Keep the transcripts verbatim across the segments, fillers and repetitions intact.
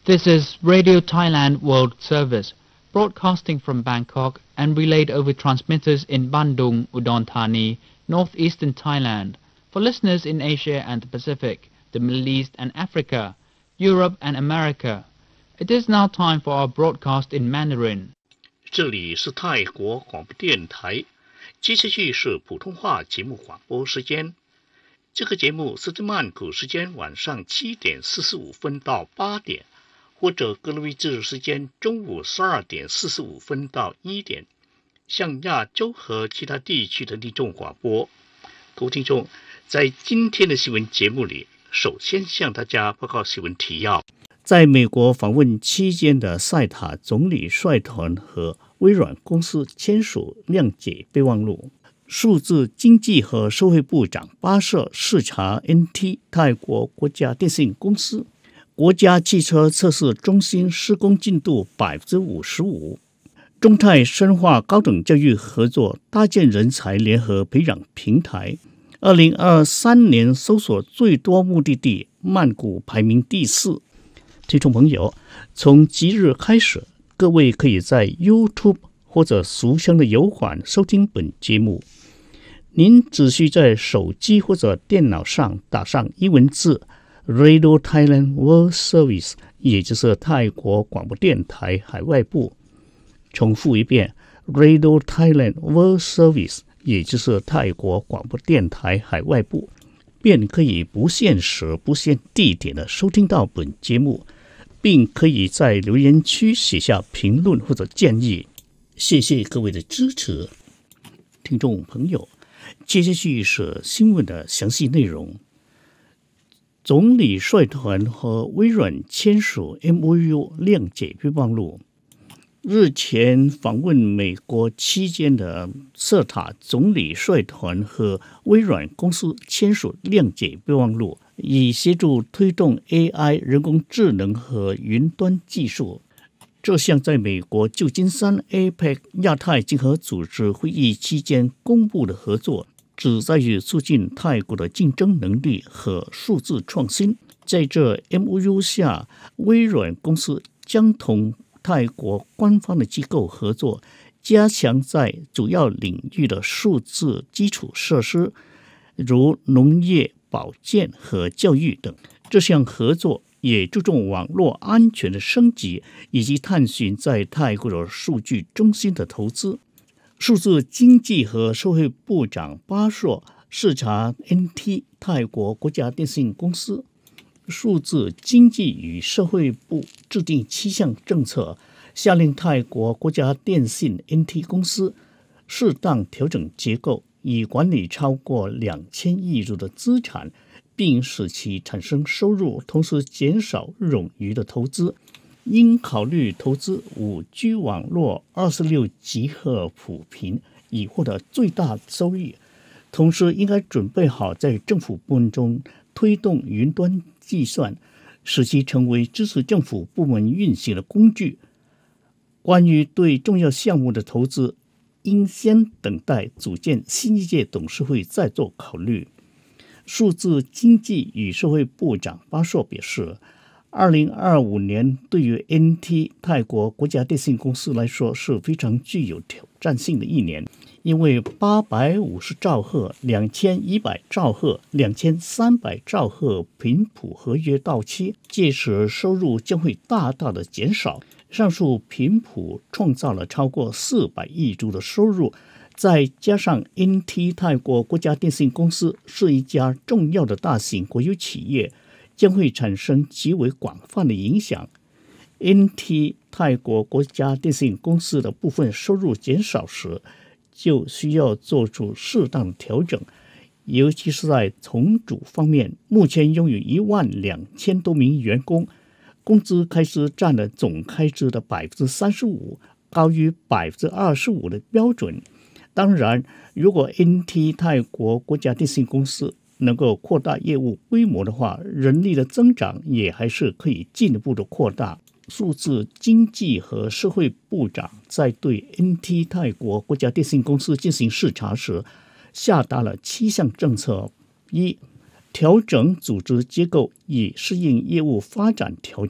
This is Radio Thailand World Service, broadcasting from Bangkok and relayed over transmitters in Bandung, Udon Thani, northeastern Thailand, for listeners in Asia and the Pacific, the Middle East and Africa, Europe and America. It is now time for our broadcast in Mandarin. 这里是泰国广播电台，接下去是普通话节目广播时间。这个节目是在曼谷时间晚上七点四十五分到八点，或者格林威治时间中午十二点四十五分到一点，向亚洲和其他地区的听众广播。各位听众，在今天的新闻节目里，首先向大家报告新闻提要。在美国访问期间的塞塔总理率团和微软公司签署谅解备忘录。数字经济和社会部长巴舍视察 N T 泰国国家电信公司。国家汽车测试中心施工进度 百分之五十五。 中泰深化高等教育合作，搭建人才联合培养平台。二零二三年搜索最多目的地，曼谷排名第四。听众朋友，从即日开始，各位可以在 YouTube 或者俗称的油管收听本节目。您只需在手机或者电脑上打上英文字 Radio Thailand World Service， 也就是泰国广播电台海外部。重复一遍 Radio Thailand World Service， 也就是泰国广播电台海外部，便可以不限时不限地点的收听到本节目，并可以在留言区写下评论或者建议。谢谢各位的支持。听众朋友，接下去是新闻的详细内容。总理率团和微软签署 M O U 谅解备忘录。日前访问美国期间的瑟塔总理率团和微软公司签署谅解备忘录，以协助推动 A I 人工智能和云端技术。这项在美国旧金山 A P E C 亚太经合组织会议期间公布的合作，旨在于促进泰国的竞争能力和数字创新。在这 M O U 下，微软公司将同泰国官方的机构合作，加强在主要领域的数字基础设施，如农业、保健和教育等。这项合作也注重网络安全的升级，以及探寻在泰国的数据中心的投资。数字经济和社会部长巴硕视察 N T 泰国国家电信公司。数字经济与社会部制定七项政策，下令泰国国家电信 N T 公司适当调整结构，以管理超过两千亿ru的资产，并使其产生收入，同时减少冗余的投资。应考虑投资 五 G 网络二十六吉赫普频，以获得最大收益。同时应该准备好在政府部门中推动云端计算，使其成为支持政府部门运行的工具。关于对重要项目的投资，应先等待组建新一届董事会再做考虑。数字经济与社会部长巴硕表示，二零二五年对于 N T 泰国国家电信公司来说是非常具有挑战性的一年，因为八百五十兆赫、两千一百兆赫、两千三百兆赫频谱合约到期，届时收入将会大大的减少。上述频谱创造了超过四百亿ru的收入，再加上 N T 泰国国家电信公司是一家重要的大型国有企业，将会产生极为广泛的影响。N T 泰国国家电信公司的部分收入减少时，就需要做出适当的调整，尤其是在重组方面。目前拥有一万两千多名员工，工资开支占了总开支的 百分之三十五， 高于 百分之二十五 的标准。当然，如果 N T 泰国国家电信公司能够扩大业务规模的话，人力的增长也还是可以进一步的扩大。数字经济和社会部长在对 N T 泰国国家电信公司进行视察时，下达了七项政策：一、调整组织结构以适应业务发展条件，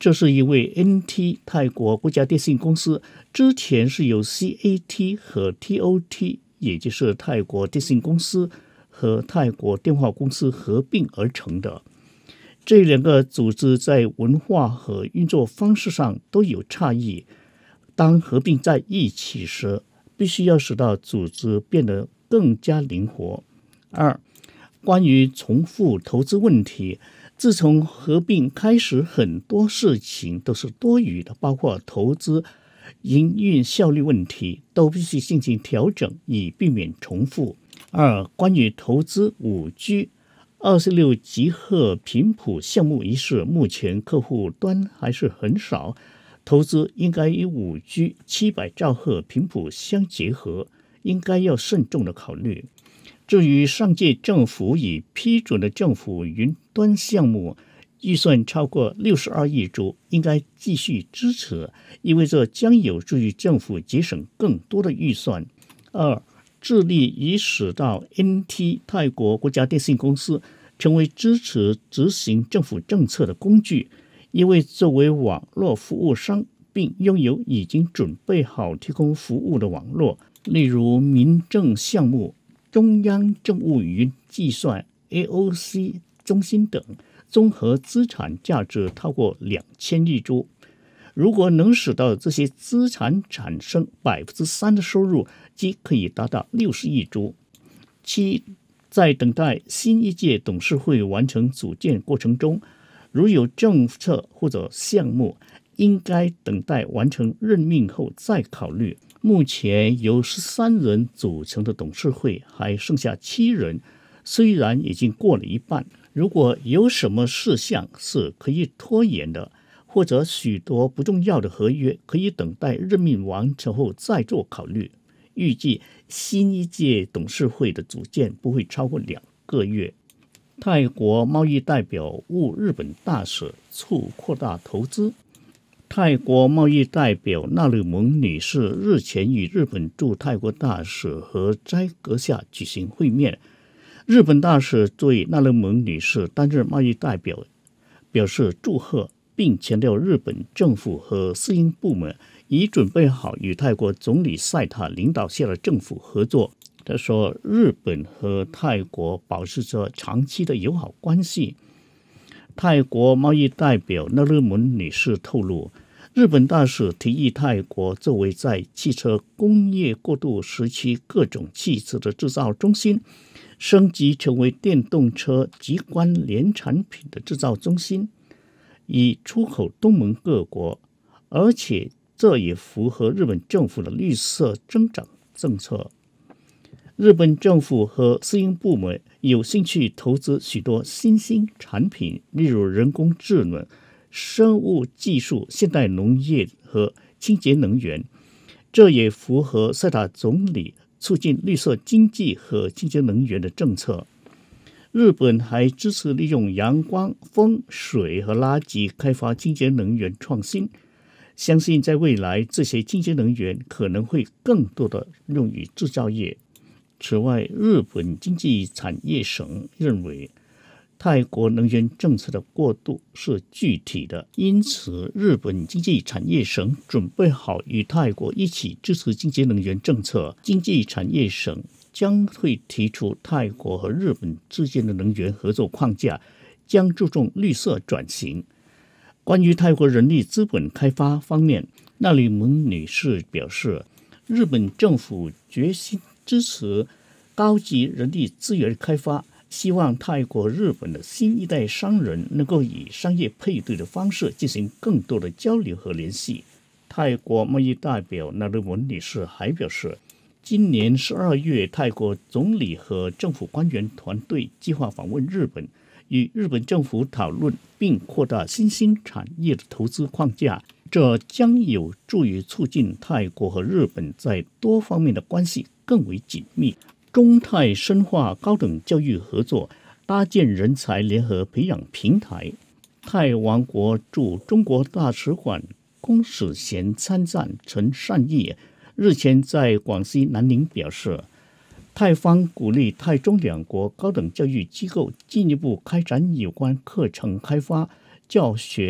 这是因为 N T 泰国国家电信公司之前是由 C A T 和 T O T， 也就是泰国电信公司和泰国电话公司合并而成的。这两个组织在文化和运作方式上都有差异，当合并在一起时，必须要使到组织变得更加灵活。二、关于重复投资问题，自从合并开始，很多事情都是多余的，包括投资、营运效率问题，都必须进行调整，以避免重复。二、关于投资 五 G， 二十六吉赫频谱项目一事，目前客户端还是很少，投资应该与 五 G 七百兆赫频谱相结合，应该要慎重的考虑。至于上届政府已批准的政府云端项目，预算超过六十二亿铢，应该继续支持，意味着将有助于政府节省更多的预算。二、致力以使到 N T 泰国国家电信公司成为支持执行政府政策的工具，因为作为网络服务商，并拥有已经准备好提供服务的网络，例如民政项目、中央政务云计算 A O C 中心等，综合资产价值超过两千亿铢。如果能使到这些资产产生 百分之三 的收入，即可以达到六十亿铢。七、在等待新一届董事会完成组建过程中，如有政策或者项目，应该等待完成任命后再考虑。目前由十三人组成的董事会还剩下七人，虽然已经过了一半，如果有什么事项是可以拖延的，或者许多不重要的合约可以等待任命完成后再做考虑。预计新一届董事会的组建不会超过两个月。泰国贸易代表务日本大使促扩大投资。泰国贸易代表纳鲁蒙女士日前与日本驻泰国大使和斋阁下举行会面。日本大使对纳鲁蒙女士担任贸易代表表示祝贺，并强调日本政府和私营部门已准备好与泰国总理赛塔领导下的政府合作。他说，日本和泰国保持着长期的友好关系。泰国贸易代表纳鲁蒙女士透露，日本大使提议泰国作为在汽车工业过渡时期各种汽车的制造中心，升级成为电动车及关联产品的制造中心，以出口东盟各国，而且这也符合日本政府的绿色增长政策。日本政府和私营部门有兴趣投资许多新兴产品，例如人工智能、生物技术、现代农业和清洁能源，这也符合赛塔总理促进绿色经济和清洁能源的政策。日本还支持利用阳光、风、水和垃圾开发清洁能源创新，相信在未来这些清洁能源可能会更多的用于制造业。此外，日本经济产业省认为泰国能源政策的过渡是具体的，因此日本经济产业省准备好与泰国一起支持清洁能源政策。经济产业省将会提出泰国和日本之间的能源合作框架，将注重绿色转型。关于泰国人力资本开发方面，纳里蒙女士表示，日本政府决心支持高级人力资源开发，希望泰国、日本的新一代商人能够以商业配对的方式进行更多的交流和联系。泰国贸易代表纳鲁蒙女士还表示，今年十二月，泰国总理和政府官员团队计划访问日本，与日本政府讨论并扩大新兴产业的投资框架，这将有助于促进泰国和日本在多方面的关系更为紧密。中泰深化高等教育合作，搭建人才联合培养平台。泰王国驻中国大使馆公使衔参赞陈善义日前在广西南宁表示，泰方鼓励泰中两国高等教育机构进一步开展有关课程开发、教学、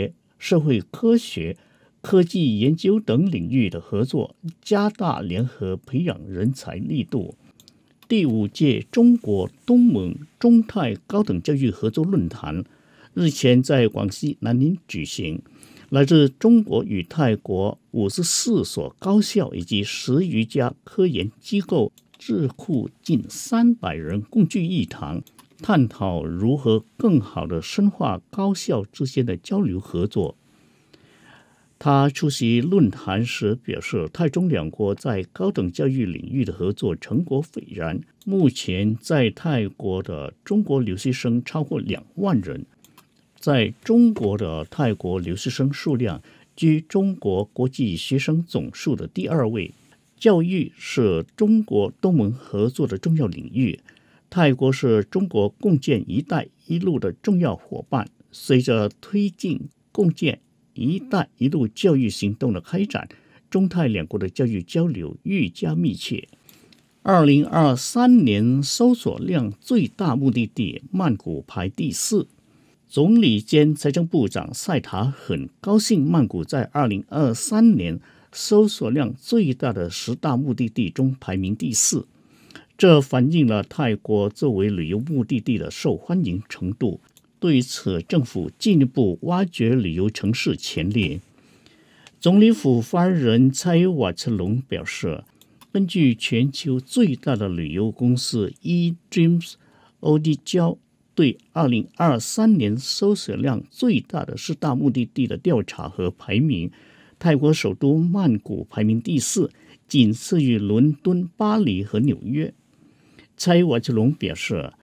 社会科学、科技研究等领域的合作，加大联合培养人才力度。第五届中国东盟中泰高等教育合作论坛日前在广西南宁举行，来自中国与泰国五十四所高校以及十余家科研机构、智库近三百人共聚一堂，探讨如何更好地深化高校之间的交流合作。他出席论坛时表示，泰中两国在高等教育领域的合作成果斐然。目前在泰国的中国留学生超过两万人，在中国的泰国留学生数量居中国国际学生总数的第二位。教育是中国东盟合作的重要领域，泰国是中国共建“一带一路”的重要伙伴。随着推进共建“一带一路”教育行动的开展，中泰两国的教育交流愈加密切。二零二三年搜索量最大目的地曼谷排第四。总理兼财政部长赛塔很高兴曼谷在二零二三年搜索量最大的十大目的地中排名第四，这反映了泰国作为旅游目的地的受欢迎程度。对此，政府进一步挖掘旅游城市潜力。总理府发言人蔡瓦特龙表示，根据全球最大的旅游公司 eDreams Odilon 对二零二三年搜索量最大的十大目的地的调查和排名，泰国首都曼谷排名第四，仅次于伦敦、巴黎和纽约。蔡瓦特龙表示，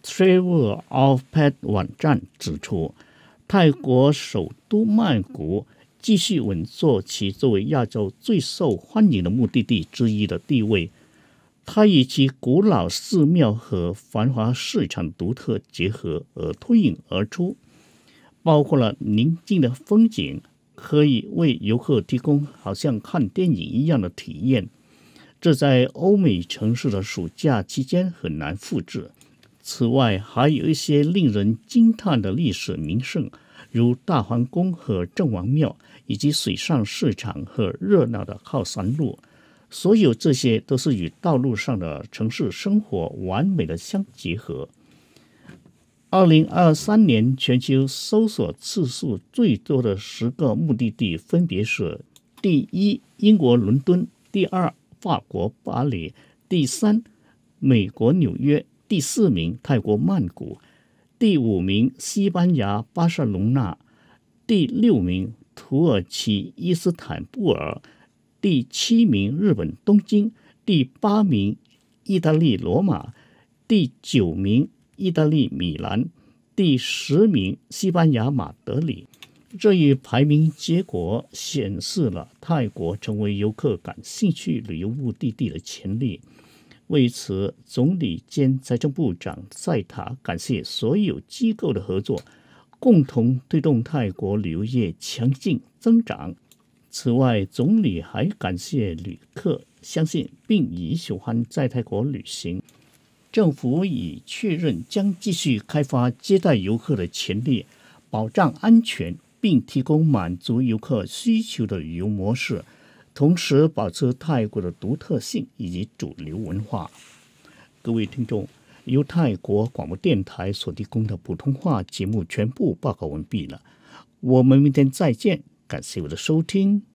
Travel of Pet 网站指出，泰国首都曼谷继续稳坐其作为亚洲最受欢迎的目的地之一的地位。它与其古老寺庙和繁华市场独特结合而脱颖而出，包括了宁静的风景，可以为游客提供好像看电影一样的体验，这在欧美城市的暑假期间很难复制。此外，还有一些令人惊叹的历史名胜，如大皇宫和郑王庙，以及水上市场和热闹的靠山路。所有这些都是与道路上的城市生活完美的相结合。二零二三年全球搜索次数最多的十个目的地分别是：第一，英国伦敦；第二，法国巴黎；第三，美国纽约；第四名，泰国曼谷；第五名，西班牙巴塞隆纳；第六名，土耳其伊斯坦布尔；第七名，日本东京；第八名，意大利罗马；第九名，意大利米兰；第十名，西班牙马德里。这一排名结果显示了泰国成为游客感兴趣旅游目的地的潜力。为此，总理兼财政部长赛塔感谢所有机构的合作，共同推动泰国旅游业强劲增长。此外，总理还感谢旅客相信并已喜欢在泰国旅行。政府已确认将继续开发接待游客的潜力，保障安全，并提供满足游客需求的旅游模式，同时保持泰国的独特性以及主流文化。各位听众，由泰国广播电台所提供的普通话节目全部报告完毕了，我们明天再见，感谢我的收听。